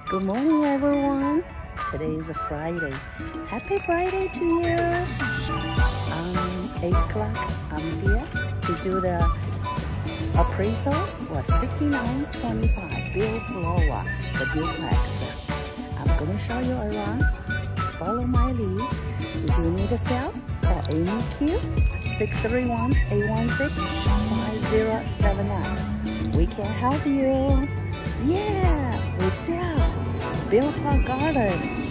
Good morning, everyone. Today is a Friday. Happy Friday to you. 8 o'clock, I'm here to do the appraisal for 6925 Bill Blower, the duplex. I'm going to show you around. Follow my lead. If you need a sale, call Amy Q 631-816-5079. We can help you. Yeah, we sell Bill Park Garden.